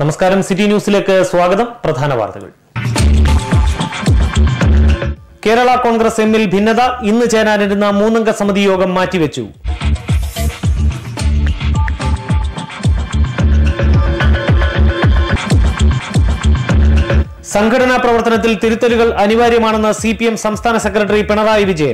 നമസ്കാരം, സിറ്റി ന്യൂസിലേക്ക് സ്വാഗതം. പ്രധാന വാർത്തകൾ. കേരള കോൺഗ്രസ് എമ്മിൽ ഭിന്നത. ഇന്ന് ചേരാനിരുന്ന 3-അംഗ സമിതി യോഗം മാറ്റിവെച്ചു. സംഘടനാ പ്രവർത്തനത്തിൽ തിരുത്തലുകൾ അനിവാര്യമാണെന്ന് CPM സംസ്ഥാന സെക്രട്ടറി പിണറായി വിജയൻ.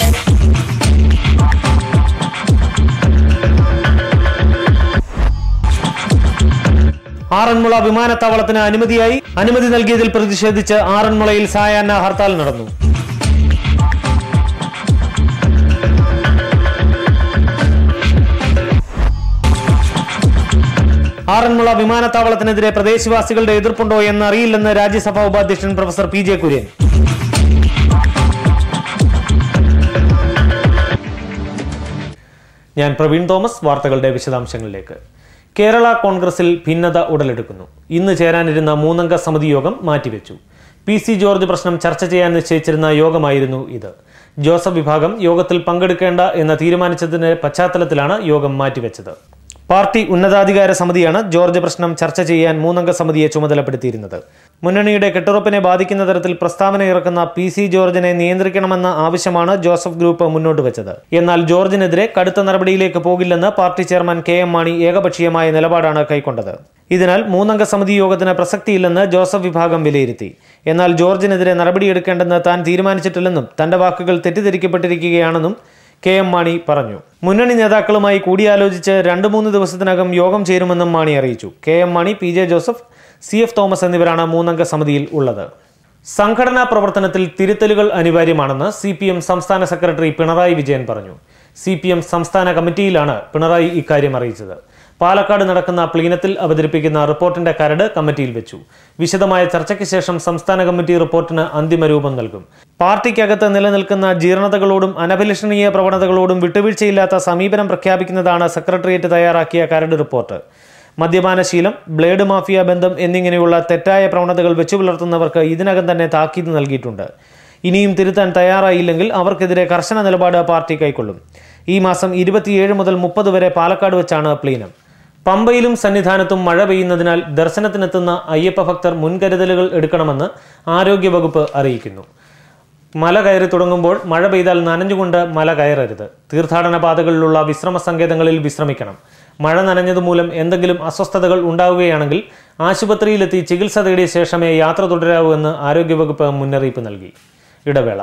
ആറന്മുള വിമാനത്താവളത്തിന് അനുമതിയായി. അനുമതി നൽകിയതിൽ പ്രതിഷേധിച്ച് ആറന്മുളയിൽ സായാഹ്ന ഹർത്താൽ നടന്നു. ആറന്മുള വിമാനത്താവളത്തിനെതിരെ പ്രദേശവാസികളുടെ എതിർപ്പുണ്ടോ എന്നറിയില്ലെന്ന് രാജ്യസഭാ ഉപാധ്യക്ഷൻ പ്രൊഫസർ PJ കുര്യൻ. ഞാൻ പ്രവീൺ തോമസ്. വാർത്തകളുടെ വിശദാംശങ്ങളിലേക്ക്. കേരള കോൺഗ്രസിൽ ഭിന്നത ഉടലെടുക്കുന്നു. ഇന്ന് ചേരാനിരുന്ന 3-അംഗ സമിതി യോഗം മാറ്റിവെച്ചു. PC ജോർജ് പ്രശ്നം ചർച്ച ചെയ്യാൻ നിശ്ചയിച്ചിരുന്ന യോഗമായിരുന്നു ഇത്. ജോസഫ് വിഭാഗം യോഗത്തിൽ പങ്കെടുക്കേണ്ട എന്ന് തീരുമാനിച്ചതിന്റെ പശ്ചാത്തലത്തിലാണ് യോഗം മാറ്റിവെച്ചത്. പാർട്ടി ഉന്നതാധികാര സമിതിയാണ് ജോർജ് പ്രശ്നം ചർച്ച ചെയ്യാൻ 3-അംഗ സമിതിയെ ചുമതലപ്പെടുത്തിയിരുന്നത്. മുന്നണിയുടെ കെട്ടുറപ്പിനെ ബാധിക്കുന്ന തരത്തിൽ പ്രസ്താവന ഇറക്കുന്ന PC ജോർജിനെ നിയന്ത്രിക്കണമെന്ന ആവശ്യമാണ് ജോസഫ് ഗ്രൂപ്പ് മുന്നോട്ട് വെച്ചത്. എന്നാൽ ജോർജിനെതിരെ കടുത്ത നടപടിയിലേക്ക് പോകില്ലെന്ന് പാർട്ടി ചെയർമാൻ KM മാണി ഏകപക്ഷീയമായ നിലപാടാണ് കൈക്കൊണ്ടത്. ഇതിനാൽ 3-അംഗ സമിതി യോഗത്തിന് പ്രസക്തിയില്ലെന്ന് ജോസഫ് വിഭാഗം വിലയിരുത്തി. എന്നാൽ ജോർജിനെതിരെ നടപടിയെടുക്കേണ്ടെന്ന് താൻ തീരുമാനിച്ചിട്ടില്ലെന്നും തന്റെ വാക്കുകൾ തെറ്റിദ്ധരിക്കപ്പെട്ടിരിക്കുകയാണെന്നും KM മാണി പറഞ്ഞു. മുന്നണി നേതാക്കളുമായി കൂടിയാലോചിച്ച് 2-3 ദിവസത്തിനകം യോഗം ചേരുമെന്നും മാണി അറിയിച്ചു. KM Mani, PJ Joseph, CF Thomas എന്നിവരാണ് 3-അംഗ സമിതിയിൽ ഉള്ളത്. സംഘടനാ പ്രവർത്തനത്തിൽ തിരുത്തലുകൾ അനിവാര്യമാണെന്ന് CPM സംസ്ഥാന സെക്രട്ടറി പിണറായി വിജയൻ പറഞ്ഞു. CPM സംസ്ഥാന കമ്മിറ്റിയിലാണ് പിണറായി ഇക്കാര്യം അറിയിച്ചത്. പാലക്കാട് നടക്കുന്ന പ്ലീനത്തിൽ അവതരിപ്പിക്കുന്ന റിപ്പോർട്ടിന്റെ കരട് കമ്മിറ്റിയിൽ വെച്ചു. വിശദമായ ചർച്ചയ്ക്ക് ശേഷം സംസ്ഥാന കമ്മിറ്റി റിപ്പോർട്ടിന് അന്തിമ രൂപം നൽകും. പാർട്ടിക്കകത്ത് നിലനിൽക്കുന്ന ജീർണതകളോടും അനഭിലഷണീയ പ്രവണതകളോടും വിട്ടുവീഴ്ചയില്ലാത്ത സമീപനം പ്രഖ്യാപിക്കുന്നതാണ് സെക്രട്ടേറിയറ്റ് തയ്യാറാക്കിയ കരട് റിപ്പോർട്ട്. മദ്യപാനശീലം, ബ്ലേഡ് മാഫിയ ബന്ധം എന്നിങ്ങനെയുള്ള തെറ്റായ പ്രവണതകൾ വെച്ചുപുലർത്തുന്നവർക്ക് ഇതിനകം തന്നെ താക്കീത് നൽകിയിട്ടുണ്ട്. ഇനിയും തിരുത്താൻ തയ്യാറായില്ലെങ്കിൽ അവർക്കെതിരെ കർശന നിലപാട് പാർട്ടി കൈക്കൊള്ളും. ഈ മാസം 27 മുതൽ 30 വരെ പാലക്കാട് വെച്ചാണ് പ്ലീനം. പമ്പയിലും സന്നിധാനത്തും മഴ പെയ്യുന്നതിനാൽ ദർശനത്തിനെത്തുന്ന അയ്യപ്പ ഭക്തർ മുൻകരുതലുകൾ എടുക്കണമെന്ന് ആരോഗ്യവകുപ്പ് അറിയിക്കുന്നു. മല കയറി തുടങ്ങുമ്പോൾ മഴ പെയ്താൽ നനഞ്ഞുകൊണ്ട് മല കയറരുത്. തീർത്ഥാടന പാതകളിലുള്ള വിശ്രമ സങ്കേതങ്ങളിൽ വിശ്രമിക്കണം. മഴ നനഞ്ഞതുമൂലം എന്തെങ്കിലും അസ്വസ്ഥതകൾ ഉണ്ടാവുകയാണെങ്കിൽ ആശുപത്രിയിലെത്തി ചികിത്സ തേടിയ ശേഷമേ യാത്ര തുടരാവൂ എന്ന് ആരോഗ്യവകുപ്പ് മുന്നറിയിപ്പ് നൽകി. ഇടവേള.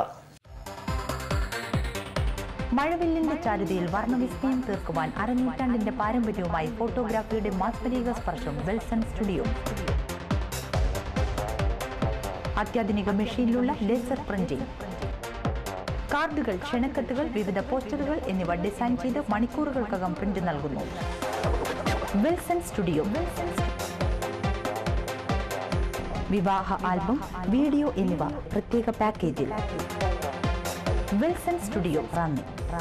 മഴവില്ലിന്റെ ചാരുതയിൽ വർണ്ണവിസ്മയം തീർക്കുവാൻ അരനൂറ്റാണ്ടിന്റെ പാരമ്പര്യവുമായി ഫോട്ടോഗ്രാഫിയുടെ മാസ്മരിക സ്പർശം വിൽസൺ സ്റ്റുഡിയോ. അത്യാധുനിക മെഷീനിലുള്ള ലേസർ പ്രിന്റിംഗ്, കാർഡുകൾ, ക്ഷണക്കത്തുകൾ, വിവിധ പോസ്റ്ററുകൾ എന്നിവ ഡിസൈൻ ചെയ്ത് മണിക്കൂറുകൾക്കകം പ്രിന്റ് നൽകുന്നു. വിൽസൺ സ്റ്റുഡിയോ. വിവാഹ ആൽബം, വീഡിയോ എന്നിവ പ്രത്യേക പാക്കേജിൽ. വിൽസൺ സ്റ്റുഡിയോ, റാന്നി.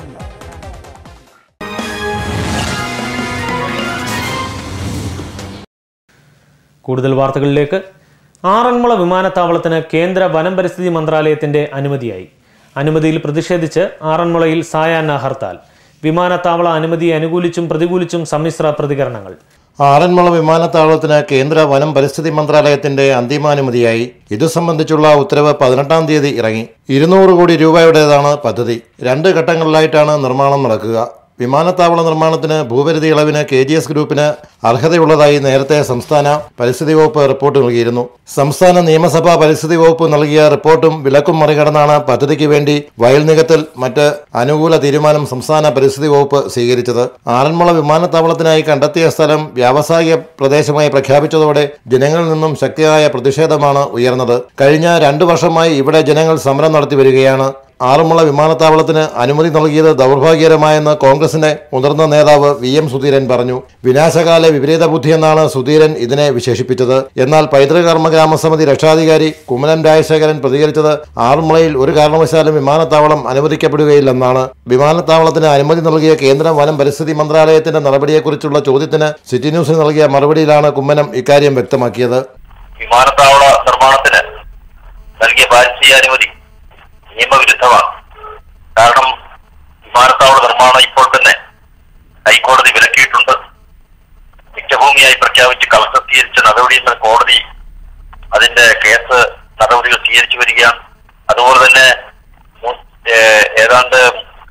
കൂടുതൽ വാർത്തകളിലേക്ക്. ആറന്മുള വിമാനത്താവളത്തിന് കേന്ദ്ര വനം പരിസ്ഥിതി മന്ത്രാലയത്തിന്റെ അനുമതിയായി. അനുമതിയിൽ പ്രതിഷേധിച്ച് ആറന്മുളയിൽ സായാഹ്ന ഹർത്താൽ. വിമാനത്താവള അനുമതിയെ അനുകൂലിച്ചും പ്രതികൂലിച്ചും സമ്മിശ്ര പ്രതികരണങ്ങൾ. ആറന്മുള വിമാനത്താവളത്തിന് കേന്ദ്ര വനം പരിസ്ഥിതി മന്ത്രാലയത്തിന്റെ അന്തിമാനുമതിയായി. ഇതു സംബന്ധിച്ചുള്ള ഉത്തരവ് 18-ാം തീയതി ഇറങ്ങി. 200 കോടി രൂപയുടേതാണ് പദ്ധതി. 2 ഘട്ടങ്ങളിലായിട്ടാണ് നിർമ്മാണം നടക്കുക. വിമാനത്താവള നിർമ്മാണത്തിന് ഭൂപരിധി ഇളവിന് KGS ഗ്രൂപ്പിന് അർഹതയുള്ളതായി നേരത്തെ സംസ്ഥാന പരിസ്ഥിതി വകുപ്പ് റിപ്പോർട്ട് നൽകിയിരുന്നു. സംസ്ഥാന നിയമസഭാ പരിസ്ഥിതി വകുപ്പ് നൽകിയ റിപ്പോർട്ടും വിലക്കും മറികടന്നാണ് പദ്ധതിക്ക് വേണ്ടി വയൽ നികത്തിൽ മറ്റ് അനുകൂല തീരുമാനം സംസ്ഥാന പരിസ്ഥിതി വകുപ്പ് സ്വീകരിച്ചത്. ആറന്മുള വിമാനത്താവളത്തിനായി കണ്ടെത്തിയ സ്ഥലം വ്യാവസായിക പ്രദേശമായി പ്രഖ്യാപിച്ചതോടെ ജനങ്ങളിൽ നിന്നും ശക്തിയായ പ്രതിഷേധമാണ് ഉയർന്നത്. കഴിഞ്ഞ 2 വർഷമായി ഇവിടെ ജനങ്ങൾ സമരം നടത്തി വരികയാണ്. ആറന്മുള വിമാനത്താവളത്തിന് അനുമതി നൽകിയത് ദൗർഭാഗ്യകരമായെന്ന് കോൺഗ്രസിന്റെ മുതിർന്ന നേതാവ് VM സുധീരൻ പറഞ്ഞു. വിനാശകാല വിപരീത ബുദ്ധിയെന്നാണ് സുധീരൻ ഇതിനെ വിശേഷിപ്പിച്ചത്. എന്നാൽ പൈതൃക കർമ്മ ഗ്രാമസമിതി രക്ഷാധികാരി കുമ്മനം രാജശേഖരൻ പ്രതികരിച്ചത് ആറന്മുളയിൽ ഒരു കാരണവശാലും വിമാനത്താവളം അനുവദിക്കപ്പെടുകയില്ലെന്നാണ്. വിമാനത്താവളത്തിന് അനുമതി നൽകിയ കേന്ദ്ര വനം പരിസ്ഥിതി മന്ത്രാലയത്തിന്റെ നടപടിയെക്കുറിച്ചുള്ള ചോദ്യത്തിന് സിറ്റി ന്യൂസിന് നൽകിയ മറുപടിയിലാണ് കുമ്മനം ഇക്കാര്യം വ്യക്തമാക്കിയത്. വിമാനത്താവള നിർമ്മാണത്തിന് നൽകിയ പാരിസ്ഥിതിക അനുമതി നിയമവിരുദ്ധമാണ്. കാരണം വിമാനത്താവള നിർമ്മാണം ഇപ്പോൾ തന്നെ ഹൈക്കോടതി വിലക്കിയിട്ടുണ്ട്. മിച്ചഭൂമിയായി പ്രഖ്യാപിച്ച് കളക്ടർ സ്വീകരിച്ച നടപടി നടപടിയിൽ കോടതി അതിന്റെ കേസ് നടപടികൾ സ്വീകരിച്ചു വരികയാണ്. അതുപോലെ തന്നെ ഏതാണ്ട്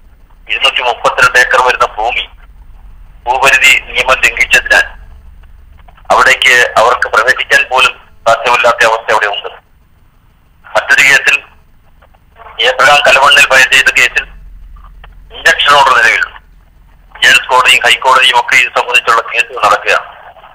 232 ഏക്കർ വരുന്ന ഭൂപരിധി നിയമം ലംഘിച്ചതിനാൽ അവിടേക്ക് അവർക്ക് പ്രവേശിക്കാൻ പോലും സാധ്യമല്ലാത്ത അവസ്ഥ അവിടെ ഉണ്ട്. മറ്റൊരു കേസിൽ ഏപ്രകാം കലവണ്ണിൽ ഫയൽ ചെയ്ത കേസിൽ ഇഞ്ചക്ഷൻ ഓർഡർ നിലവിൽ ജയിൽസ് കോടതിയും ഹൈക്കോടതിയും ഒക്കെ ഇത് സംബന്ധിച്ചുള്ള കേസുകൾ നടക്കുകയാണ്.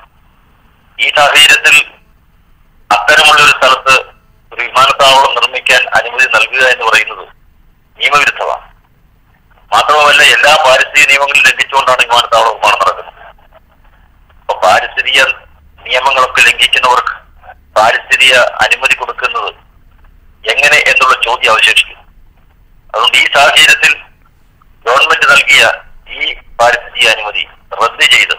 ഈ സാഹചര്യത്തിൽ അത്തരമുള്ള ഒരു സ്ഥലത്ത് ഒരു വിമാനത്താവളം നിർമ്മിക്കാൻ അനുമതി നൽകുക എന്ന് പറയുന്നത് നിയമവിരുദ്ധമാണ്. മാത്രവുമല്ല, എല്ലാ പാരിസ്ഥിതിക നിയമങ്ങളും ലംഘിച്ചുകൊണ്ടാണ് വിമാനത്താവള നിർമ്മാണം നടക്കുന്നത്. അപ്പൊ പാരിസ്ഥിതിക നിയമങ്ങളൊക്കെ ലംഘിക്കുന്നവർക്ക് പാരിസ്ഥിതിക അനുമതി കൊടുക്കുന്നത് എങ്ങനെ എന്നുള്ള ചോദ്യം അവശേഷിക്കും. അതുകൊണ്ട് ഈ സാഹചര്യത്തിൽ ഗവൺമെന്റ് നൽകിയ ഈ പാരിസ്ഥിതിക അനുമതി റദ്ദ് ചെയ്ത്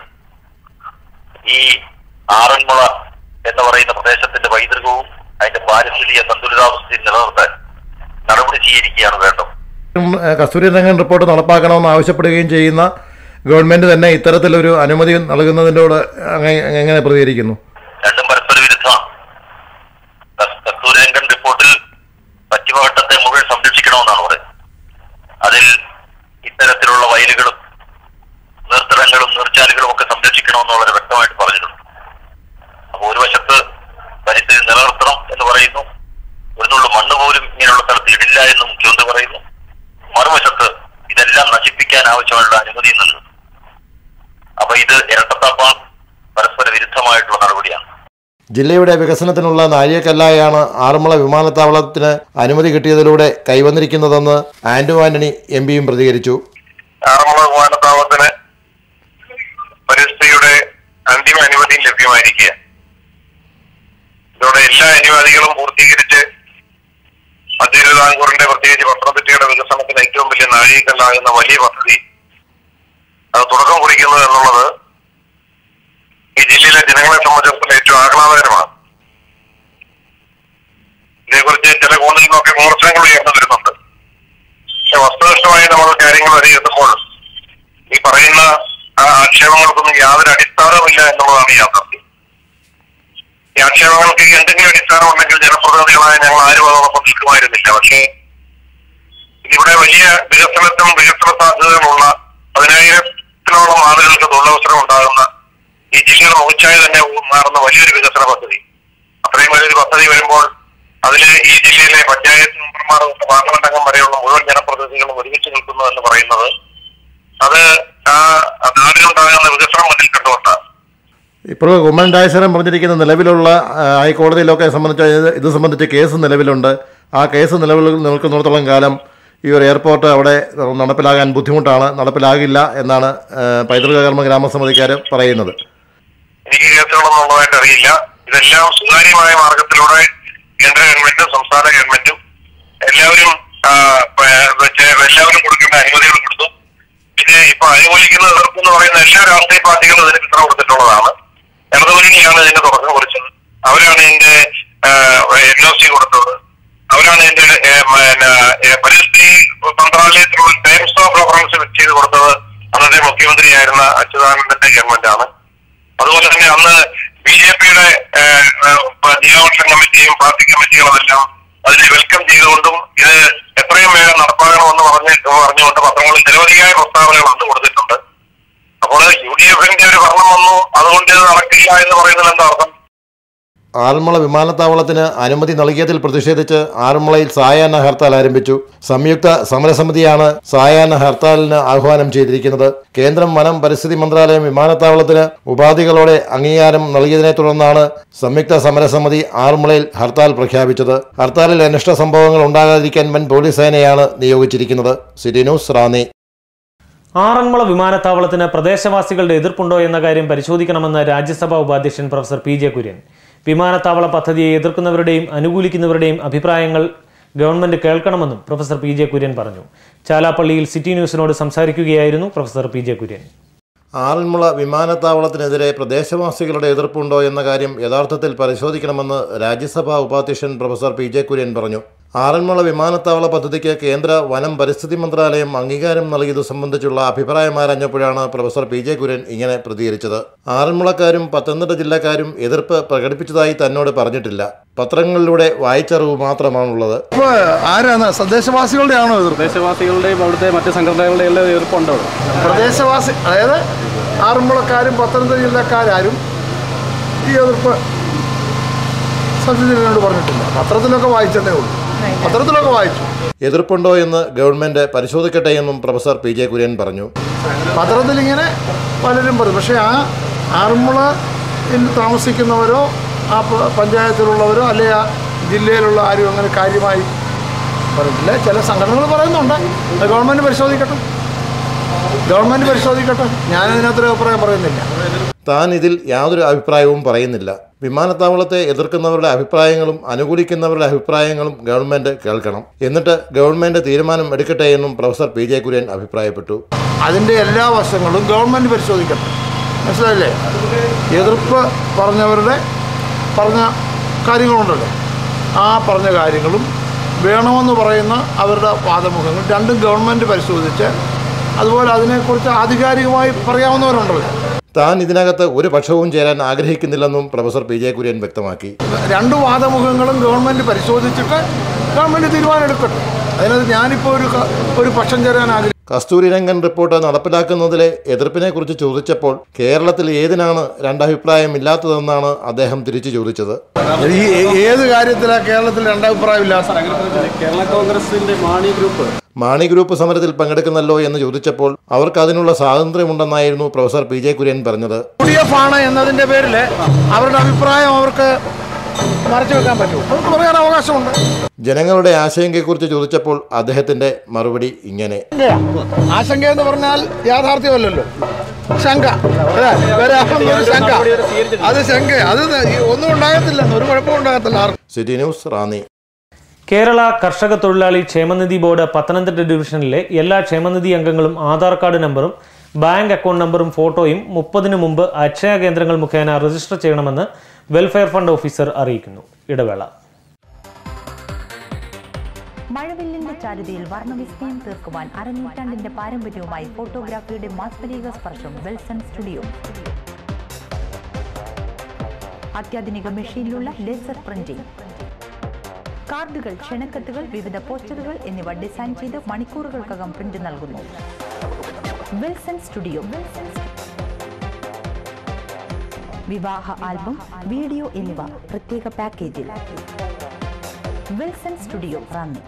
ഈ ആറന്മുള എന്ന് പറയുന്ന പ്രദേശത്തിന്റെ പൈതൃകവും അതിന്റെ പാരിസ്ഥിതിക സന്തുലിതാവസ്ഥയും നിലനിർത്താൻ നടപടി സ്വീകരിക്കുകയാണ് വേണ്ടത്. കസ്തൂരിരംഗൻ റിപ്പോർട്ട് നടപ്പാക്കണമെന്ന് ആവശ്യപ്പെടുകയും ചെയ്യുന്ന ഗവൺമെന്റ് തന്നെ ഇത്തരത്തിലൊരു അനുമതി നൽകുന്നതിനോട് എങ്ങനെ പ്രതികരിക്കുന്നു? രണ്ടും പരസ്പര വിരുദ്ധമാണ്. കസ്തൂരിരംഗൻ റിപ്പോർട്ടിൽ പശ്ചിമഘട്ടത്തെ മുഴുവൻ സംരക്ഷിക്കണമെന്നാണ് പറയുന്നത്. അതിൽ ഇത്തരത്തിലുള്ള വയലുകളും നീർത്തടങ്ങളും നീർച്ചാലുകളും ഒക്കെ സംരക്ഷിക്കണമെന്ന് വളരെ വ്യക്തമായിട്ട് പറഞ്ഞിട്ടുണ്ട്. അപ്പൊ ഒരു വശത്ത് പരിസ്ഥിതി നിലനിർത്തണം എന്ന് പറയുന്നു, ഒരു നുള്ളു മണ്ണ് പോലും ഇങ്ങനെയുള്ള സ്ഥലത്ത് ഇടില്ല എന്ന് മുഖ്യമന്ത്രി പറയുന്നു. മറുവശത്ത് ഇതെല്ലാം നശിപ്പിക്കാൻ ആവശ്യമുള്ള അനുമതി നൽകുന്നു. അപ്പൊ ഇത് ഇരട്ടത്താപ്പാണ്, പരസ്പര വിരുദ്ധമായിട്ടുള്ള നടപടിയാണ്. ജില്ലയുടെ വികസനത്തിനുള്ള നാഴികക്കല്ലായാണ് ആറന്മുള വിമാനത്താവളത്തിന് അനുമതി കിട്ടിയതിലൂടെ കൈവന്നിരിക്കുന്നതെന്ന് ആന്റോ ആന്റണി എംപിയും പ്രതികരിച്ചു. ആറന്മുള വിമാനത്താവളത്തിന് പരിസ്ഥിതിയുടെ അന്തിമ അനുമതിയും ലഭ്യമായിരിക്കുക. ഇതോടെ എല്ലാ അനുമതികളും പൂർത്തീകരിച്ച് മധ്യ തിരുവിതാംകൂറിന്റെ പ്രത്യേകിച്ച് പത്തനംതിട്ടയുടെ വികസനത്തിന് ഏറ്റവും വലിയ നാഴികക്കല്ലാകുന്ന വലിയ പദ്ധതി അത് തുടക്കം കുറിക്കുന്നത് എന്നുള്ളത് ഈ ജില്ലയിലെ ജനങ്ങളെ സംബന്ധിച്ചിടത്തോളം ഏറ്റവും ആഹ്ലാദകരമാണ്. ഇതേക്കുറിച്ച് ചില കോണിൽ നിന്നൊക്കെ വിമർശനങ്ങൾ ഉയർന്നു വരുന്നുണ്ട്. പക്ഷെ വസ്തുനിഷ്ഠമായി നമ്മൾ കാര്യങ്ങൾ വിലയിരുത്തുമ്പോൾ ഈ പറയുന്ന ആക്ഷേപങ്ങൾക്കൊന്നും യാതൊരു അടിസ്ഥാനവുമില്ല എന്നുള്ളതാണ് യാഥാർത്ഥ്യം. ഈ ആക്ഷേപങ്ങൾക്ക് എന്തെങ്കിലും അടിസ്ഥാനം ഉണ്ടെങ്കിൽ ജനപ്രതിനിധികളായ ഞങ്ങൾ ആരും അതോടൊപ്പം നിൽക്കുമായിരുന്നില്ല. പക്ഷേ ഇതിവിടെ വലിയ വികസന സാധ്യതകളുള്ള 10,000-ത്തോളം ആളുകൾക്ക് തൊഴിലവസരം ഉണ്ടാകുന്ന ഈ ജില്ലയുടെ മുഖച്ഛായ തന്നെ മാറുന്ന വലിയൊരു വികസന പദ്ധതി. അത്രയും വലിയൊരു പദ്ധതി വരുമ്പോൾ അതിൽ ഈ ജില്ലയിലെ പഞ്ചായത്ത് മെമ്പർമാർ പാർലമെന്റ് അംഗം വരെയുള്ള മുഴുവൻ ജനപ്രതിനിധികളും ഒരുമിച്ച് നിൽക്കുന്നു എന്ന് പറയുന്നത് അത് ആ നാടിനുണ്ടാകുന്ന വികസനം മുന്നിൽ കണ്ടുകൊണ്ടാണ്. ഇപ്പോൾ ഉമ്മൻചാണ്ടി പറഞ്ഞിരിക്കുന്ന നിലവിലുള്ള ഹൈക്കോടതിയിലൊക്കെ ഇത് സംബന്ധിച്ച് കേസ് നിലവിലുണ്ട്. ആ കേസ് നിലവിൽ നിൽക്കുന്നിടത്തോളം കാലം ഈ ഒരു എയർപോർട്ട് അവിടെ നടപ്പിലാകാൻ ബുദ്ധിമുട്ടാണ്, നടപ്പിലാകില്ല എന്നാണ് പൈതൃക കർമ്മ ഗ്രാമസമിതിക്കാർ പറയുന്നത്. എനിക്ക് കേസുകളൊന്നും ഉള്ളതായിട്ട് അറിയില്ല. ഇതെല്ലാം സുതാര്യമായ മാർഗത്തിലൂടെ കേന്ദ്ര ഗവൺമെന്റും സംസ്ഥാന ഗവൺമെന്റും എല്ലാവരും കൊടുക്കേണ്ട അനുമതികൾ കൊടുത്തു. പിന്നെ ഇപ്പൊ അനുകൂലിക്കുന്ന എതിർപ്പെന്ന് പറയുന്ന എല്ലാ രാഷ്ട്രീയ പാർട്ടികളും ഇതിന് പിന്തുണ കൊടുത്തിട്ടുള്ളതാണ്. ഇടതുമുന്നണിയാണ് ഇതിന്റെ തുടക്കം കുറിച്ചത്. അവരാണ് ഇതിന്റെ NOC കൊടുത്തത്. അവരാണ് ഇതിന്റെ പരിസ്ഥിതി മന്ത്രാലയത്തിലുള്ള ടൈംസ് ഓഫ് റഫറൻസ് ഫിക്സ് ചെയ്ത് കൊടുത്തത് അന്നത്തെ മുഖ്യമന്ത്രിയായിരുന്ന അച്യുതാനന്ദന്റെ ഗവൺമെന്റാണ്. അതുപോലെ തന്നെ അന്ന് BJPയുടെ നിയമോപദേശ കമ്മിറ്റിയും പാർട്ടി കമ്മിറ്റികളുമെല്ലാം അതിനെ വെൽക്കം ചെയ്തുകൊണ്ടും ഇത് എത്രയും വേഗം നടപ്പാക്കണമെന്ന് പറഞ്ഞുകൊണ്ട് പത്രങ്ങളിൽ നിരവധിയായ പ്രസ്താവനകൾ അന്ന് കൊടുത്തിട്ടുണ്ട്. അപ്പോൾ UDFന്റെ ഒരു ഭരണം വന്നു, അതുകൊണ്ട് ഇത് നടക്കില്ല എന്ന് പറയുന്നതിൽ എന്താ അർത്ഥം? ആറന്മുള വിമാനത്താവളത്തിന് അനുമതി നൽകിയതിൽ പ്രതിഷേധിച്ച് ആറന്മുളയിൽ സായാഹ്ന ഹർത്താൽ ആരംഭിച്ചു. സംയുക്ത സമരസമിതിയാണ് സായാഹ്ന ഹർത്താലിന് ആഹ്വാനം ചെയ്തിരിക്കുന്നത്. കേന്ദ്രം വനം പരിസ്ഥിതി മന്ത്രാലയം വിമാനത്താവളത്തിന് ഉപാധികളോടെ അംഗീകാരം നൽകിയതിനെ തുടർന്നാണ് സംയുക്ത സമരസമിതി ആറന്മുളയിൽ ഹർത്താൽ പ്രഖ്യാപിച്ചത്. ഹർത്താലിൽ അനിഷ്ട സംഭവങ്ങൾ ഉണ്ടാകാതിരിക്കാൻ വൻ പോലീസ് സേനയാണ് നിയോഗിച്ചിരിക്കുന്നത്. City news, Ranni. ആറന്മുള വിമാനത്താവളത്തിന് പ്രദേശവാസികളുടെ എതിർപ്പുണ്ടോ എന്ന കാര്യം പരിശോധിക്കണമെന്ന് രാജ്യസഭാ ഉപാധ്യക്ഷൻ പ്രൊഫസർ PJ കുര്യൻ. വിമാനത്താവള പദ്ധതിയെ എതിർക്കുന്നവരുടെയും അനുകൂലിക്കുന്നവരുടെയും അഭിപ്രായങ്ങൾ ഗവൺമെന്റ് കേൾക്കണമെന്നും പ്രൊഫസർ PJ കുര്യൻ പറഞ്ഞു. ചാലാപ്പള്ളിയിൽ സിറ്റി ന്യൂസിനോട് സംസാരിക്കുകയായിരുന്നു പ്രൊഫസർ PJ കുര്യൻ. ആറന്മുള വിമാനത്താവളത്തിനെതിരെ പ്രദേശവാസികളുടെ എതിർപ്പുണ്ടോ എന്ന കാര്യം യഥാർത്ഥത്തിൽ പരിശോധിക്കണമെന്ന് രാജ്യസഭാ ഉപാധ്യക്ഷൻ പ്രൊഫസർ PJ കുര്യൻ പറഞ്ഞു. ആറന്മുള വിമാനത്താവള പദ്ധതിക്ക് കേന്ദ്ര വനം പരിസ്ഥിതി മന്ത്രാലയം അംഗീകാരം നൽകിയതു സംബന്ധിച്ചുള്ള അഭിപ്രായം ആരാഞ്ഞപ്പോഴാണ് പ്രൊഫസർ പി ജെ കുര്യൻ ഇങ്ങനെ പ്രതികരിച്ചത്. ആറന്മുളക്കാരും പത്തനംതിട്ട ജില്ലക്കാരും എതിർപ്പ് പ്രകടിപ്പിച്ചതായി തന്നോട് പറഞ്ഞിട്ടില്ല. പത്രങ്ങളിലൂടെ വായിച്ചറിവ് മാത്രമാണുള്ളത്. ആരാണ് തദ്ദേശവാസികളുടെ ആണോ എതിർപ്പ്? ദേശവാസികളുടെയും അവിടുത്തെ മറ്റ് സംഘടനകളുടെയും എല്ലാം എതിർപ്പുണ്ടോ? പ്രദേശവാസി, അതായത് ആറന്മുളക്കാരും പത്തനംതിട്ട ജില്ലക്കാരും ഈ എതിർപ്പ് സത്യത്തിനോട് പറഞ്ഞിട്ടില്ല. പത്രത്തിലൊക്കെ വായിച്ചതേ ഉള്ളൂ. പത്രത്തിലൊക്കെ വായിച്ചു. എതിർപ്പുണ്ടോ എന്ന് ഗവൺമെന്റ് പരിശോധിക്കട്ടെ എന്നും പ്രൊഫസർ പി ജെ കുര്യൻ പറഞ്ഞു. പത്രത്തിൽ ഇങ്ങനെ പലരും പറയും. പക്ഷേ ആ ആറന്മുളയിൽ താമസിക്കുന്നവരോ ആ പഞ്ചായത്തിലുള്ളവരോ അല്ലെങ്കിൽ ആ ജില്ലയിലുള്ള ആരും അങ്ങനെ കാര്യമായി പറഞ്ഞിട്ടില്ല. ചില സംഘടനകൾ പറയുന്നുണ്ട്. അത് ഗവൺമെന്റ് പരിശോധിക്കട്ടെ. ഞാനതിനകത്തൊരു അഭിപ്രായം പറയുന്നില്ല. താൻ ഇതിൽ യാതൊരു അഭിപ്രായവും പറയുന്നില്ല. വിമാനത്താവളത്തെ എതിർക്കുന്നവരുടെ അഭിപ്രായങ്ങളും അനുകൂലിക്കുന്നവരുടെ അഭിപ്രായങ്ങളും ഗവൺമെന്റ് കേൾക്കണം. എന്നിട്ട് ഗവൺമെന്റ് തീരുമാനം എടുക്കട്ടെ എന്നും പ്രൊഫസർ പി ജെ കുര്യൻ അഭിപ്രായപ്പെട്ടു. അതിൻ്റെ എല്ലാ വശങ്ങളും ഗവൺമെന്റ് പരിശോധിക്കട്ടെ. മനസ്സിലായില്ലേ? എതിർപ്പ് പറഞ്ഞവരുടെ പറഞ്ഞ കാര്യങ്ങളുണ്ടല്ലോ, ആ പറഞ്ഞ കാര്യങ്ങളും വേണമെന്ന് പറയുന്ന അവരുടെ വാദമുഖങ്ങൾ രണ്ടും ഗവൺമെന്റ് പരിശോധിച്ച് അതുപോലെ അതിനെക്കുറിച്ച് ആധികാരികമായി പറയാവുന്നവരുണ്ടല്ലോ. താൻ ഇതിനകത്ത് ഒരു പക്ഷവും ചേരാൻ ആഗ്രഹിക്കുന്നില്ലെന്നും പ്രൊഫസർ പി ജെ കുര്യൻ വ്യക്തമാക്കി. രണ്ട് വാദമുഖങ്ങളും ഗവൺമെന്റ് പരിശോധിച്ചിട്ട് ഗവൺമെന്റ് തീരുമാനം എടുക്കട്ടെ. അതിനകത്ത് ഞാനിപ്പോൾ ഒരു പക്ഷം ചേരാൻ ആഗ്രഹിക്കും. കസ്തൂരിരംഗൻ റിപ്പോർട്ട് നടപ്പിലാക്കുന്നതിലെ എതിർപ്പിനെക്കുറിച്ച് ചോദിച്ചപ്പോൾ കേരളത്തിൽ ഏതിനാണ് രണ്ടഭിപ്രായം ഇല്ലാത്തതെന്നാണ് അദ്ദേഹം തിരിച്ചു ചോദിച്ചത്. ഏത് കാര്യത്തിലാണ് കേരളത്തിൽ രണ്ടഭിപ്രായം ഇല്ലാത്ത? കേരള കോൺഗ്രസിന്റെ മാണി ഗ്രൂപ്പ് സമരത്തിൽ പങ്കെടുക്കുന്നല്ലോ എന്ന് ചോദിച്ചപ്പോൾ അവർക്ക് അതിനുള്ള സ്വാതന്ത്ര്യമുണ്ടെന്നായിരുന്നു പ്രൊഫസർ പി ജെ കുര്യൻ പറഞ്ഞത്. UDF ആണ് എന്നതിന്റെ പേരിൽ അവരുടെ അഭിപ്രായം അവർക്ക് മറച്ചു വെക്കാൻ പറ്റുമോ? അവർക്ക് പറയാൻ അവകാശമുണ്ട്. ജനങ്ങളുടെ ആശങ്കയെക്കുറിച്ച് ചോദിച്ചപ്പോൾ അദ്ദേഹത്തിന്റെ മറുപടി ഇങ്ങനെ. ആശങ്ക എന്ന് പറഞ്ഞാൽ യാഥാർത്ഥ്യമല്ലല്ലോ, ശങ്ക. ശങ്ക, അത് ശങ്ക, അത് ഒന്നും ഉണ്ടാകത്തില്ല, ഒരു കുഴപ്പവും ഉണ്ടാകത്തില്ല. City news, Ranni. കേരള കർഷക തൊഴിലാളി ക്ഷേമനിധി ബോർഡ് പത്തനംതിട്ട ഡിവിഷനിലെ എല്ലാ ക്ഷേമനിധി അംഗങ്ങളും ആധാർ കാർഡ് നമ്പറും ബാങ്ക് അക്കൗണ്ട് നമ്പറും ഫോട്ടോയും 30-ന് മുമ്പ് അക്ഷയ കേന്ദ്രങ്ങൾ മുഖേന രജിസ്റ്റർ ചെയ്യണമെന്ന് വെൽഫെയർ ഫണ്ട് ഓഫീസർ അറിയിക്കുന്നു. ഇടവേള. മഴവില്ലിന്റെ ചാരുതയിൽ വർണ്ണവിസ്മയം തീർക്കുവാൻ അരനൂറ്റാണ്ടിന്റെ പാരമ്പര്യവുമായി ഫോട്ടോഗ്രാഫിയുടെ മാസ്മരിക സ്പർശം വിൽസൺ സ്റ്റുഡിയോ. അത്യാധുനിക മെഷീനിലുള്ള ലേസർ പ്രിന്റിംഗ്, കാർഡുകൾ, ക്ഷണക്കത്തുകൾ, വിവിധ പോസ്റ്ററുകൾ എന്നിവ ഡിസൈൻ ചെയ്ത് മണിക്കൂറുകൾക്കകം പ്രിന്റ് നൽകുന്നു. വിൽസൺ സ്റ്റുഡിയോ. വിവാഹ ആൽബം, വീഡിയോ എന്നിവ പ്രത്യേക പാക്കേജിൽ. വിൽസൺ സ്റ്റുഡിയോ, റാന്നി.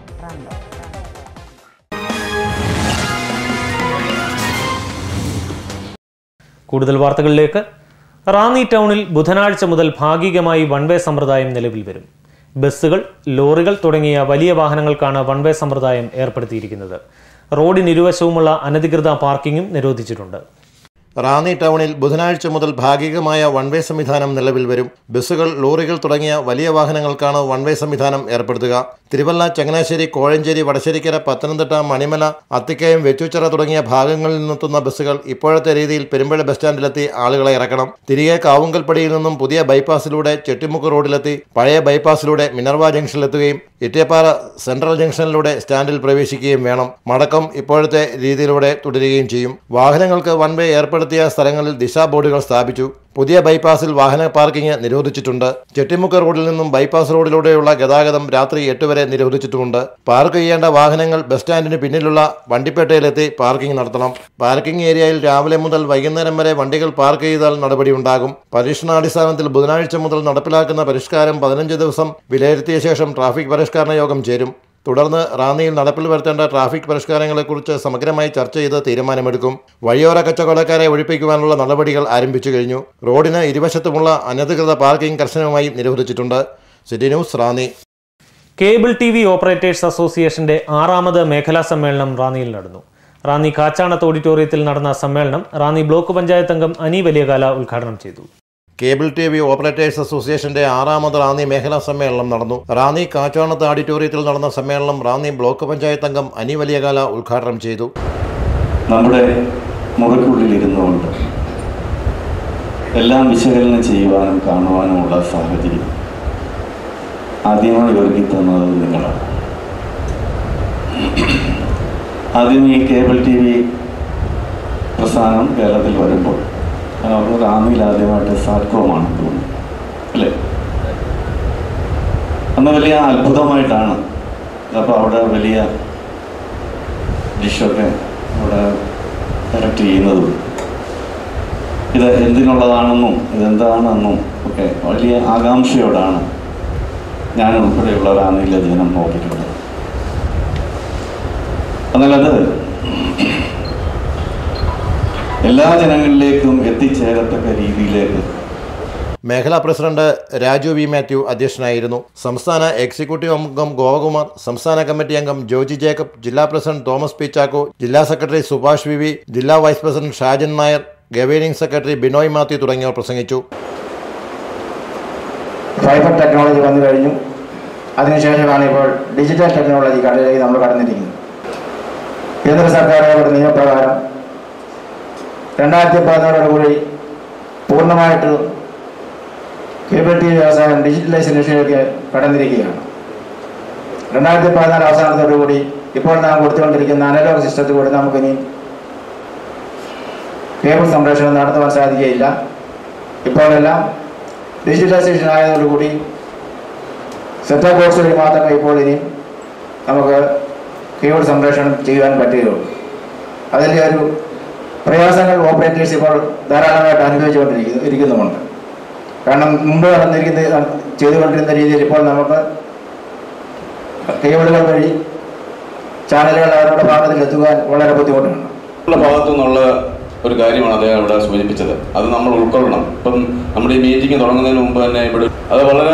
കൂടുതൽ വാർത്തകളിലേക്ക്. റാന്നി ടൗണിൽ ബുധനാഴ്ച മുതൽ ഭാഗികമായി വൺ വേ സമ്പ്രദായം നിലവിൽ വരും. ബസ്സുകൾ, ലോറികൾ തുടങ്ങിയ വലിയ വാഹനങ്ങൾക്കാണ് വൺ വേ സമ്പ്രദായം ഏർപ്പെടുത്തിയിരിക്കുന്നത്. റോഡിനിരുവശവുമുള്ള അനധികൃത പാർക്കിംഗും നിരോധിച്ചിട്ടുണ്ട്. റാന്നി ടൗണിൽ ബുധനാഴ്ച മുതൽ ഭാഗികമായ വൺ വേ സംവിധാനം നിലവിൽ വരും. ബസ്സുകൾ, ലോറികൾ തുടങ്ങിയ വലിയ വാഹനങ്ങൾക്കാണ് വൺ വേ സംവിധാനം ഏർപ്പെടുത്തുക. തിരുവല്ല, ചങ്ങനാശ്ശേരി, കോഴഞ്ചേരി, വടശ്ശേരിക്കര, പത്തനംതിട്ട, മണിമല, അത്തിക്കയം, വെച്ചൂച്ചിറ തുടങ്ങിയ ഭാഗങ്ങളിൽ നിന്നെത്തുന്ന ബസ്സുകൾ ഇപ്പോഴത്തെ രീതിയിൽ പെരുമ്പഴ ബസ് സ്റ്റാൻഡിലെത്തി ആളുകളെ ഇറക്കണം. തിരികെ കാവുങ്കൽപ്പടിയിൽ നിന്നും പുതിയ ബൈപ്പാസിലൂടെ ചെട്ടിമുക്ക് റോഡിലെത്തി പഴയ ബൈപ്പാസിലൂടെ മിനർവ ജംഗ്ഷനിലെത്തുകയും ഇട്ടിയപ്പാറ സെൻട്രൽ ജംഗ്ഷനിലൂടെ സ്റ്റാൻഡിൽ പ്രവേശിക്കുകയും വേണം. മടക്കം ഇപ്പോഴത്തെ രീതിയിലൂടെ തുടരുകയും ചെയ്യും. വാഹനങ്ങൾക്ക് വൺ വേ ഏർപ്പെടുത്തിയ സ്ഥലങ്ങളിൽ ദിശാ ബോർഡുകൾ സ്ഥാപിച്ചു. പുതിയ ബൈപ്പാസിൽ വാഹന പാർക്കിംഗ് നിരോധിച്ചിട്ടുണ്ട്. ചെട്ടിമുക്ക് റോഡിൽ നിന്നും ബൈപ്പാസ് റോഡിലൂടെയുള്ള ഗതാഗതം രാത്രി 8 വരെ നിരോധിച്ചിട്ടുമുണ്ട്. പാർക്ക് ചെയ്യേണ്ട വാഹനങ്ങൾ ബസ് സ്റ്റാൻഡിന് പിന്നിലുള്ള വണ്ടിപ്പേട്ടയിലെത്തി പാർക്കിംഗ് നടത്തണം. പാർക്കിംഗ് ഏരിയയിൽ രാവിലെ മുതൽ വൈകുന്നേരം വരെ വണ്ടികൾ പാർക്ക് ചെയ്താൽ നടപടിയുണ്ടാകും. പരീക്ഷണാടിസ്ഥാനത്തിൽ ബുധനാഴ്ച മുതൽ നടപ്പിലാക്കുന്ന പരിഷ്കാരം 15 ദിവസം വിലയിരുത്തിയ ശേഷം ട്രാഫിക് പരിഷ്കരണ യോഗം ചേരും. തുടർന്ന് റാന്നിയിൽ നടപ്പിൽ വരുത്തേണ്ട ട്രാഫിക് പരിഷ്കാരങ്ങളെക്കുറിച്ച് സമഗ്രമായി ചർച്ച ചെയ്ത് തീരുമാനമെടുക്കും. വഴിയോര കച്ചവടക്കാരെ ഒഴിപ്പിക്കുവാനുള്ള നടപടികൾ ആരംഭിച്ചു കഴിഞ്ഞു. റോഡിന് ഇരുവശത്തുമുള്ള അനധികൃത പാർക്കിംഗ് കർശനമായി നിരോധിച്ചിട്ടുണ്ട്. City news, Ranni. Cable TV operators അസോസിയേഷന്റെ 6ാമത് മേഖലാ സമ്മേളനം റാന്നിയിൽ നടന്നു. റാന്നി കാച്ചാണത്ത് ഓഡിറ്റോറിയത്തിൽ നടന്ന സമ്മേളനം റാന്നി ബ്ലോക്ക് പഞ്ചായത്ത് അംഗം അനി വലിയകാല ഉദ്ഘാടനം ചെയ്തു. കേബിൾ TV ഓപ്പറേറ്റേഴ്സ് അസോസിയേഷന്റെ 6ാമത് റാന്നി മേഖലാ സമ്മേളനം നടന്നു. റാന്നി കാച്ചാണത്ത് ഓഡിറ്റോറിയത്തിൽ നടന്ന സമ്മേളനം റാന്നി ബ്ലോക്ക് പഞ്ചായത്ത് അംഗം അനി വലിയകാല ഉദ്ഘാടനം ചെയ്തു. നമ്മുടെ മുറിക്കുള്ളിലിരുന്നുകൊണ്ട് എല്ലാം വിശകലനം ചെയ്യുവാനും കാണുവാനുമുള്ള സാഹചര്യം ആദ്യമായി ഒരുക്കി തന്നത് നിങ്ങളാണ്. ആദ്യം ഈ കേബിൾ ടി വി പ്രസ്ഥാനം കേരളത്തിൽ വരുമ്പോൾ നമുക്ക് റാന്നിയിൽ ആദ്യമായിട്ട് സാറ്റ്കോമാണ് തോന്നുന്നത് അല്ലേ? അന്ന് വലിയ അത്ഭുതമായിട്ടാണ്. അപ്പോൾ അവിടെ വലിയ ഡിഷൊക്കെ അവിടെ കറക്റ്റ് ചെയ്യുന്നതും ഇത് എന്തിനുള്ളതാണെന്നും ഇതെന്താണെന്നും ഒക്കെ വലിയ ആകാംക്ഷയോടാണ് ഞാൻ ഉൾപ്പെടെയുള്ള റാന്നിയിലെ ജനം നോക്കിയിട്ടുള്ളത്. എന്നാലത് എല്ലാ ജനങ്ങളിലേക്കും എത്തിച്ചേരത്തക്ക രീതിയിലേക്ക്. മേഖലാ പ്രസിഡന്റ് രാജു വി മാത്യു അധ്യക്ഷനായിരുന്നു. സംസ്ഥാന എക്സിക്യൂട്ടീവ് അംഗം ഗോപകുമാർ, സംസ്ഥാന കമ്മിറ്റി അംഗം ജോജി ജേക്കബ്, ജില്ലാ പ്രസിഡന്റ് തോമസ് പി ചാക്കോ, ജില്ലാ സെക്രട്ടറി സുഭാഷ് വി, ജില്ലാ vice president Shajan Nair, governing secretary Binoy Mathew തുടങ്ങിയവർ പ്രസംഗിച്ചു. ഫൈബർ ടെക്നോളജി വന്നു കഴിഞ്ഞു. അതിനുശേഷമാണ് ഇപ്പോൾ ഡിജിറ്റൽ ടെക്നോളജി കടലിലേക്ക് നമ്മൾ കടന്നിരിക്കുന്നത്. കേന്ദ്ര സർക്കാരുകളുടെ നിയമപ്രകാരം 2016 പൂർണ്ണമായിട്ട് കേബിൾ ടി വി വ്യവസായം ഡിജിറ്റലൈസേഷനിലേക്ക് കടന്നിരിക്കുകയാണ്. 2014 അവസാനത്തോടുകൂടി ഇപ്പോൾ നാം കൊടുത്തുകൊണ്ടിരിക്കുന്ന അനലോഗ് സിസ്റ്റത്തിൽ കൂടി നമുക്കിനി കേബിൾ സംപ്രേഷണം നടത്തുവാൻ സാധിക്കുകയില്ല. ഇപ്പോഴെല്ലാം ഡിജിറ്റലൈസേഷൻ ആയതോടുകൂടി സെറ്റ് ബോക്സ് വഴി മാത്രമേ ഇപ്പോൾ ഇനി നമുക്ക് കേബിൾ സംപ്രേഷണം ചെയ്യാൻ പറ്റുകയുള്ളൂ. അതിൻ്റെ ഒരു പ്രയാസങ്ങൾ ഓപ്പറേറ്റേഴ്സ് ഇപ്പോൾ ധാരാളമായിട്ട് അനുഭവിച്ചുകൊണ്ടിരിക്കുന്നുമുണ്ട്. കാരണം മുമ്പ് ചെയ്തുകൊണ്ടിരുന്ന രീതിയിൽ ഇപ്പോൾ നമുക്ക് കേബിളുകൾ വഴി ചാനലുകൾ അവരുടെ ഭാഗത്തിൽ എത്തുവാൻ വളരെ ബുദ്ധിമുട്ടാണ്. ഭാഗത്തു നിന്നുള്ള ഒരു കാര്യമാണ് അദ്ദേഹം ഇവിടെ സൂചിപ്പിച്ചത്. അത് നമ്മൾ ഉൾക്കൊള്ളണം. ഇപ്പം നമ്മുടെ ഈ മീറ്റിംഗ് തുടങ്ങുന്നതിന് മുമ്പ് തന്നെ ഇവിടെ അത് വളരെ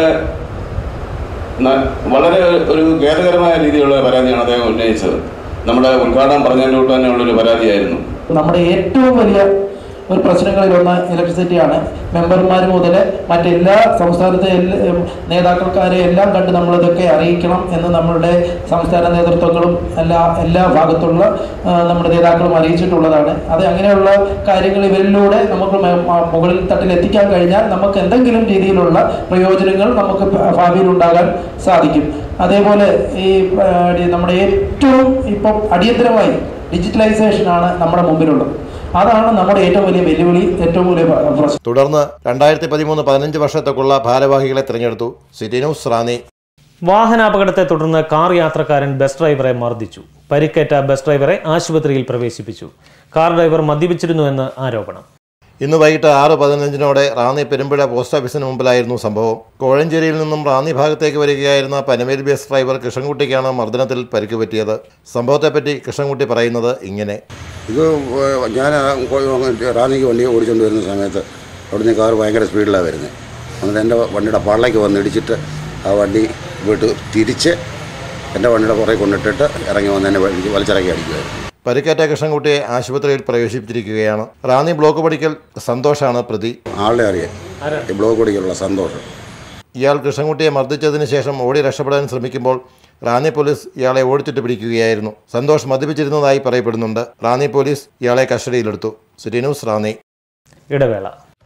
ഒരു ഖേദകരമായ രീതിയിലുള്ള പരാതിയാണ് അദ്ദേഹം ഉന്നയിച്ചത്. നമ്മുടെ ഉദ്ഘാടനം പറഞ്ഞതിൻ്റെ തൊട്ട് തന്നെയുള്ളൊരു പരാതിയായിരുന്നു. നമ്മുടെ ഏറ്റവും വലിയ ഒരു പ്രശ്നങ്ങളിലൊന്ന് ഇലക്ട്രിസിറ്റിയാണ്. മെമ്പർമാർ മുതൽ മറ്റെല്ലാ സംസ്ഥാനത്തെ നേതാക്കൾക്കാരെ എല്ലാം കണ്ട് നമ്മളിതൊക്കെ അറിയിക്കണം എന്ന് നമ്മളുടെ സംസ്ഥാന നേതൃത്വങ്ങളും എല്ലാ ഭാഗത്തുള്ള നമ്മുടെ നേതാക്കളും അറിയിച്ചിട്ടുള്ളതാണ്. അത് അങ്ങനെയുള്ള കാര്യങ്ങൾ ഇവരിലൂടെ നമുക്ക് മുകളിൽ തട്ടിൽ എത്തിക്കാൻ കഴിഞ്ഞാൽ നമുക്ക് എന്തെങ്കിലും രീതിയിലുള്ള പ്രയോജനങ്ങൾ നമുക്ക് ഭാവിയിൽ ഉണ്ടാകാൻ സാധിക്കും. അതേപോലെ ഈ നമ്മുടെ ഏറ്റവും ഇപ്പം അടിയന്തരമായി ഡിജിറ്റലൈസേഷനാണ് നമ്മുടെ മുമ്പിലുള്ളത്. അതാണ് നമ്മുടെ ഏറ്റവും വലിയ വെല്ലുവിളി, ഏറ്റവും വലിയ പ്രശ്നം. തുടർന്ന് 2013-15 വർഷത്തേക്കുള്ള ഭാരവാഹികളെ തിരഞ്ഞെടുത്തു. City news Ranni. വാഹനാപകടത്തെ തുടർന്ന് കാർ യാത്രക്കാരൻ ബസ് ഡ്രൈവറെ മർദ്ദിച്ചു. പരിക്കേറ്റ ബസ് ഡ്രൈവറെ ആശുപത്രിയിൽ പ്രവേശിപ്പിച്ചു. കാർ ഡ്രൈവർ മദ്യപിച്ചിരുന്നുവെന്ന് ആരോപണം. ഇന്ന് വൈകിട്ട് 6:15 റാന്നി പെരുമ്പുഴ പോസ്റ്റ് ഓഫീസിന് മുമ്പിലായിരുന്നു സംഭവം. കോഴഞ്ചേരിയിൽ നിന്നും റാന്നി ഭാഗത്തേക്ക് വരികയായിരുന്ന പനമേൽ ബസ് ഡ്രൈവർ കൃഷ്ണൻകുട്ടിക്കാണ് മർദ്ദനത്തിൽ പരിക്ക് പറ്റിയത്. സംഭവത്തെപ്പറ്റി കൃഷ്ണൻകുട്ടി പറയുന്നത് ഇങ്ങനെ: ഇത് ഞാൻ റാന്നിക്ക് വണ്ടി ഓടിച്ചുകൊണ്ട് വരുന്ന സമയത്ത് അവിടുന്ന് കാർ ഭയങ്കര സ്പീഡിലാണ് വരുന്നത്. എന്നിട്ട് എൻ്റെ വണ്ടിയുടെ പാളിലേക്ക് വന്ന് ഇടിച്ചിട്ട് ആ വണ്ടി വീട്ട് തിരിച്ച് എൻ്റെ വണ്ടിയുടെ പുറകെ കൊണ്ടിട്ടിട്ട് ഇറങ്ങി വന്ന് എന്നെ വലിച്ചിറക്കി അടിക്കുമായിരുന്നു. പരിക്കേറ്റ കൃഷ്ണൻകുട്ടിയെ ആശുപത്രിയിൽ പ്രവേശിപ്പിച്ചിരിക്കുകയാണ്. റാന്നി ബ്ലോക്ക് പടിക്കൽ സന്തോഷാണ് പ്രതി. ആളെ അറിയാം, ഈ ബ്ലോക്ക് പടിക്കലുള്ള സന്തോഷം. ഇയാൾ കൃഷ്ണൻകുട്ടിയെ മർദ്ദിച്ചതിന് ശേഷം ഓടി രക്ഷപ്പെടാൻ ശ്രമിക്കുമ്പോൾ റാന്നി പോലീസ് ഇയാളെ ഓടിച്ചിട്ട് പിടിക്കുകയായിരുന്നു. സന്തോഷ് മദ്യപിച്ചിരുന്നതായി പറയപ്പെടുന്നുണ്ട്. റാന്നി പോലീസ് ഇയാളെ കസ്റ്റഡിയിലെടുത്തു. City news Ranni. ഇടവേള.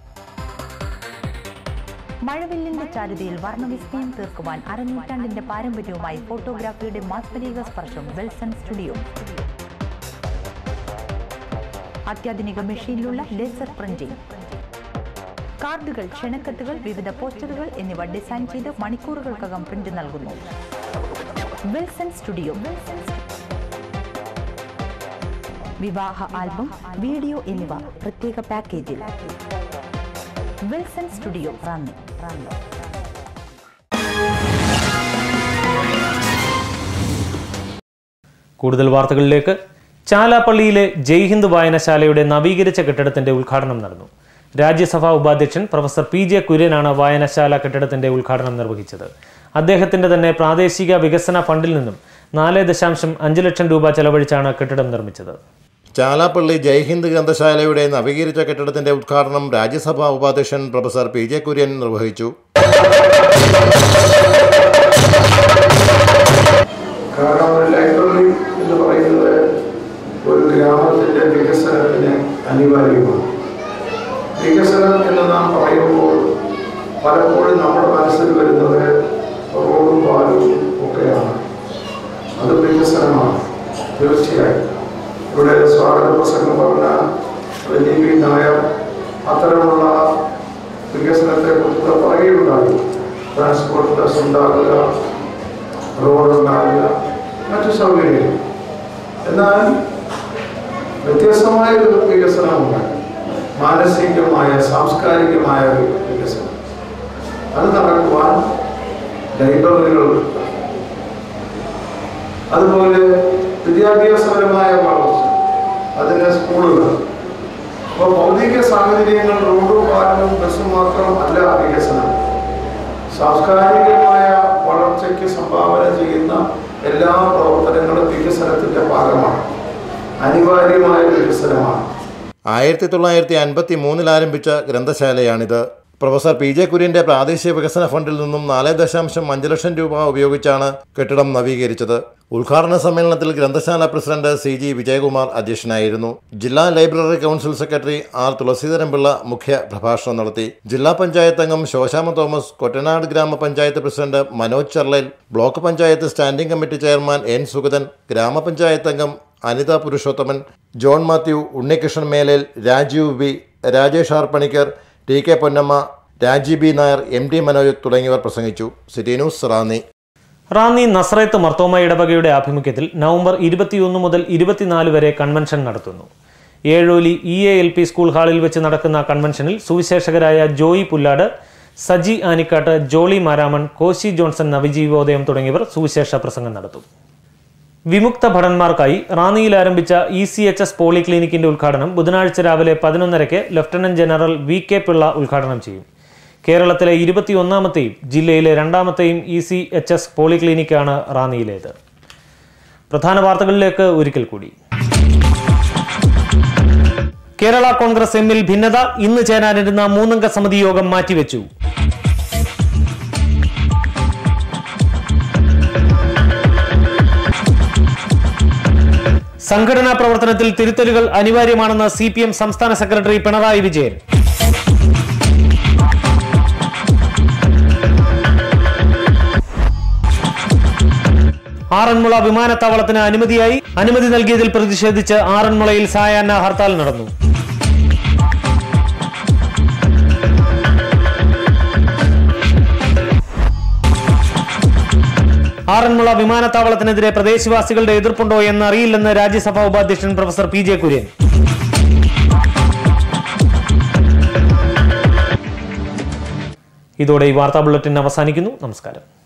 മഴവില്ലിന്റെ ചാരുതയിൽ വർണ്ണവിസ്മയം തീർക്കുവാൻ അരനൂറ്റാണ്ടിന്റെ പാരമ്പര്യവുമായി ഫോട്ടോഗ്രാഫിയുടെ മാസ്മരിക സ്പർശം വിൽസൺ സ്റ്റുഡിയോ. അത്യാധുനിക മെഷീനിലുള്ള ലേസർ പ്രിന്റിംഗ്, കാർഡുകൾ, ക്ഷണക്കത്തുകൾ, വിവിധ പോസ്റ്ററുകൾ എന്നിവ ഡിസൈൻ ചെയ്ത് മണിക്കൂറുകൾക്കകം പ്രിന്റ് നൽകുന്നു. വിൽസൺ സ്റ്റുഡിയോ. വിവാഹ ആൽബം, വീഡിയോ എന്നിവ പ്രത്യേക പാക്കേജിൽ. വിൽസൺ സ്റ്റുഡിയോ റാന്നി. കൂടുതൽ വാർത്തകളിലേക്ക്. ചാലാപ്പള്ളിയിലെ ജയ്ഹിന്ദ് വായനശാലയുടെ നവീകരിച്ച കെട്ടിടത്തിന്റെ ഉദ്ഘാടനം നടന്നു. രാജ്യസഭാ ഉപാധ്യക്ഷൻ പ്രൊഫസർ PJ കുര്യനാണ് വായനശാല കെട്ടിടത്തിന്റെ ഉദ്ഘാടനം നിർവഹിച്ചത്. അദ്ദേഹത്തിന്റെ തന്നെ പ്രാദേശിക വികസന ഫണ്ടിൽ നിന്നും 4.5 ലക്ഷം രൂപ ചെലവഴിച്ചാണ് കെട്ടിടം നിർമ്മിച്ചത്. ചാലാപ്പള്ളി ജയ്ഹിന്ദ് ഗ്രന്ഥശാലയുടെ നവീകരിച്ച കെട്ടിടത്തിന്റെ ഉദ്ഘാടനം രാജ്യസഭാ ഉപാധ്യക്ഷൻ പ്രൊഫസർ PJ കുര്യൻ നിർവഹിച്ചു. ലൈബ്രറി എന്ന് പറയുന്നത് ഒരു ഗ്രാമത്തിൻ്റെ വികസനത്തിന് അനിവാര്യമാണ്. വികസനം എന്ന് നാം പറയുമ്പോൾ പലപ്പോഴും നമ്മുടെ മനസ്സിൽ വരുന്നത് റോഡും പാലവും ഒക്കെയാണ്. അത് വികസനമാണ് തീർച്ചയായും. ഇവിടെ സ്വാഗത പ്രസംഗം പറഞ്ഞ JP നായർ അത്തരമുള്ള വികസനത്തെക്കുറിച്ച് പറയുകയുണ്ടായി. ട്രാൻസ്പോർട്ട് ബസ് ഉണ്ടാകുക, റോഡ് ഉണ്ടാകുക, മറ്റു സൗകര്യങ്ങൾ. എന്നാൽ വ്യത്യസ്തമായ ഒരു വികസനമുണ്ട്, മാനസികമായ സാംസ്കാരികമായ ഒരു വികസനം. അത് നടക്കുവാൻ ലൈബ്രറികൾ, അതുപോലെ വിദ്യാഭ്യാസപരമായ വളർച്ച, അതിൻ്റെ സ്കൂളുകൾ. അപ്പോൾ ഭൗതിക സാഹചര്യങ്ങൾ റോഡും പാലവും ബസ്സും മാത്രം അല്ല വികസനം. സാംസ്കാരികമായ വളർച്ചയ്ക്ക് സംഭാവന ചെയ്യുന്ന എല്ലാ പ്രവർത്തനങ്ങളും വികസനത്തിൻ്റെ ഭാഗമാണ്, അനിവാര്യമായ വികസനമാണ്. 1953 ആരംഭിച്ച ഗ്രന്ഥശാലയാണിത്. പ്രൊഫസർ PJ കുര്യന്റെ പ്രാദേശിക വികസന ഫണ്ടിൽ നിന്നും 4.5 ലക്ഷം രൂപ ഉപയോഗിച്ചാണ് കെട്ടിടം നവീകരിച്ചത്. ഉദ്ഘാടന സമ്മേളനത്തിൽ ഗ്രന്ഥശാല പ്രസിഡന്റ് CG വിജയകുമാർ അധ്യക്ഷനായിരുന്നു. ജില്ലാ library council secretary R Thulaseedharan Pillai മുഖ്യ പ്രഭാഷണം നടത്തി. ജില്ലാ പഞ്ചായത്ത് അംഗം ശോശാമ തോമസ്, കൊറ്റനാട് ഗ്രാമപഞ്ചായത്ത് president Manoj Charlayil, block panchayat standing committee chairman N Sugathan, ഗ്രാമപഞ്ചായത്ത് അംഗം Anitha Purushothaman, John Mathew, Unnikrishnan Melel, Rajeev B, Rajesh R Panicker, TK Ponnamma, Raji B Nair, MD Manoj തുടങ്ങിയവർ പ്രസംഗിച്ചു. City news Ranni. Ranni Nazareth Marthoma ഇടവകയുടെ ആഭിമുഖ്യത്തിൽ നവംബർ 21 മുതൽ 24 വരെ കൺവെൻഷൻ നടത്തുന്നു. ഏഴോലി EALP സ്കൂൾ ഹാളിൽ വെച്ച് നടക്കുന്ന കൺവെൻഷനിൽ സുവിശേഷകരായ ജോയി പുല്ലാട്, സജി ആനിക്കാട്ട്, ജോളി മാരാമൺ, കോശി ജോൺസൺ നവജീവോദയം തുടങ്ങിയവർ സുവിശേഷ പ്രസംഗം നടത്തും. വിമുക്ത ഭടന്മാർക്കായി റാന്നിയിൽ ആരംഭിച്ച ECHS പോളിക്ലിനിക്കിന്റെ ഉദ്ഘാടനം ബുധനാഴ്ച രാവിലെ 11:30 ലഫ്റ്റനന്റ് ജനറൽ VK പിള്ള ഉദ്ഘാടനം ചെയ്യും. കേരളത്തിലെ 21ാമത്തെയും ജില്ലയിലെ 2ാമത്തെയും ECHS പോളിക്ലിനിക്കാണ് റാന്നിയിലേത്. പ്രധാന വാർത്തകളിലേക്ക് ഒരിക്കൽ കൂടി. കേരള കോൺഗ്രസ് എമ്മിൽ ഭിന്നത. ഇന്ന് ചേരാനിരുന്ന 3-അംഗ സമിതി യോഗം മാറ്റിവെച്ചു. സംഘടനാ പ്രവർത്തനത്തിൽ തിരുത്തലുകൾ അനിവാര്യമാണെന്ന് CPM സംസ്ഥാന സെക്രട്ടറി പിണറായി വിജയൻ. ആറന്മുള വിമാനത്താവളത്തിന് അനുമതിയായി. അനുമതി നൽകിയതിൽ പ്രതിഷേധിച്ച് ആറന്മുളയിൽ സായാഹ്ന ഹർത്താൽ നടന്നു. ആറന്മുള വിമാനത്താവളത്തിനെതിരെ പ്രദേശവാസികളുടെ എതിർപ്പുണ്ടോ എന്ന് അറിയില്ലെന്ന് രാജ്യസഭാ ഉപാധ്യക്ഷൻ പ്രൊഫസർ PJ കുര്യൻ. ഇതോടെ ഈ വാർത്താ ബുള്ളറ്റിൻ അവസാനിക്കുന്നു. നമസ്കാരം.